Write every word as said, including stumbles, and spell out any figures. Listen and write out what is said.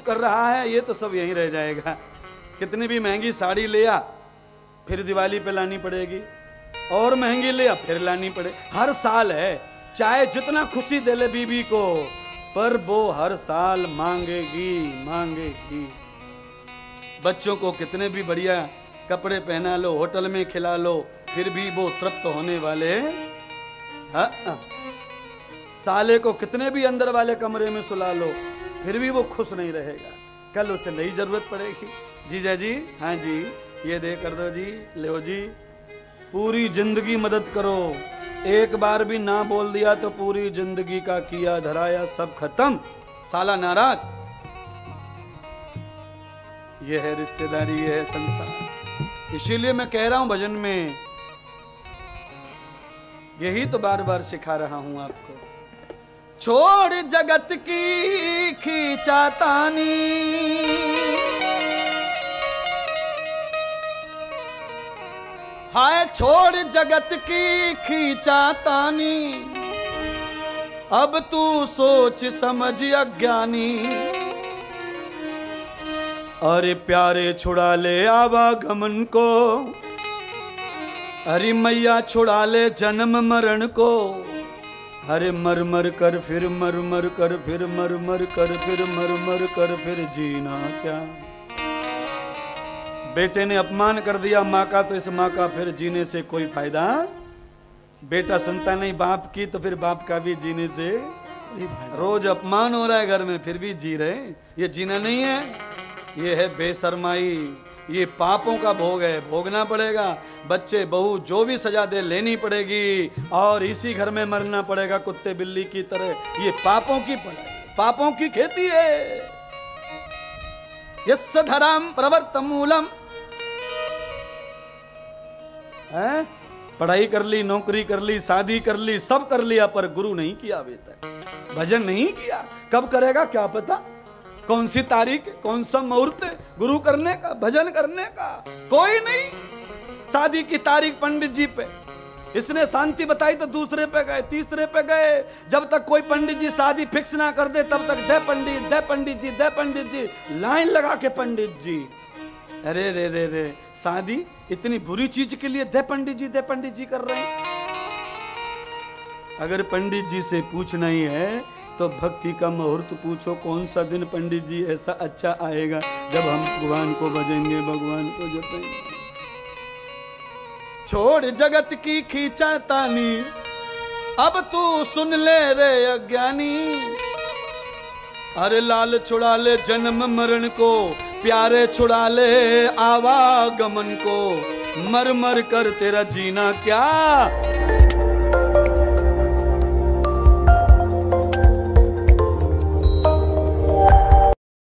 प्रस्तुत कर रहा है, ये तो सब यहीं रह जाएगा। कितनी भी महंगी साड़ी ले आ, फिर दिवाली पे लानी पड़ेगी, और महंगी ले आ फिर लानी पड़े। हर साल है, चाहे जितना खुशी दे ले बीबी को, पर वो हर साल मांगेगी मांगेगी। बच्चों को कितने भी बढ़िया कपड़े पहना लो, होटल में खिला लो, फिर भी वो तृप्त होने वाले हाँ। साले को कितने भी अंदर वाले कमरे में सुला लो, फिर भी वो खुश नहीं रहेगा। कल उसे नई जरूरत पड़ेगी। जीजा जी, हाँ जी, ये दे कर दो जी, लो जी। पूरी जिंदगी मदद करो, एक बार भी ना बोल दिया तो पूरी जिंदगी का किया धराया सब खत्म, साला नाराज। ये है रिश्तेदारी, ये है संसार। इसीलिए मैं कह रहा हूं भजन में, यही तो बार बार सिखा रहा हूं आपको। छोड़ जगत की खींचातानी, हाय छोड़ जगत की खींचातानी, अब तू सोच समझ अज्ञानी। अरे प्यारे छुड़ा ले आवागमन को, अरे मैया छुड़ा ले जन्म मरण को। अरे मर मर कर फिर मर मर कर फिर मर मर कर फिर मर मर कर फिर जीना क्या। बेटे ने अपमान कर दिया माँ का, तो इस माँ का फिर जीने से कोई फायदा। बेटा सुनता नहीं बाप की, तो फिर बाप का भी जीने से रोज अपमान हो रहा है घर में, फिर भी जी रहे। ये जीना नहीं है, ये है बेशर्माई, ये पापों का भोग है, भोगना पड़ेगा। बच्चे बहू जो भी सजा दे लेनी पड़ेगी, और इसी घर में मरना पड़ेगा कुत्ते बिल्ली की तरह। ये पापों की पापों की खेती है। यस्य धराम प्रवर्तमूलम, है पढ़ाई कर ली, नौकरी कर ली, शादी कर ली, सब कर लिया, पर गुरु नहीं किया अभी तक, भजन नहीं किया। कब करेगा क्या पता, कौन सी तारीख, कौन सा मुहूर्त गुरु करने का, भजन करने का, कोई नहीं। शादी की तारीख पंडित जी पे, इसने शांति बताई तो दूसरे पे गए, तीसरे पे गए। जब तक कोई पंडित जी शादी फिक्स ना कर दे, तब तक दे पंडित, दे पंडित जी, दे पंडित जी, लाइन लगा के पंडित जी। अरे रे रे रे, शादी इतनी बुरी चीज के लिए दे पंडित जी, दे पंडित जी कर रहे हैं। अगर पंडित जी से पूछना ही है तो भक्ति का मुहूर्त पूछो, कौन सा दिन पंडित जी ऐसा अच्छा आएगा जब हम भगवान को भजेंगे, भगवान को जपेंगे। छोड़ जगत की खींचातानी, अब तू सुन ले रे अज्ञानी। अरे लाल छुड़ा ले जन्म मरण को, प्यारे छुड़ा ले आवागमन को। मर मर कर तेरा जीना क्या।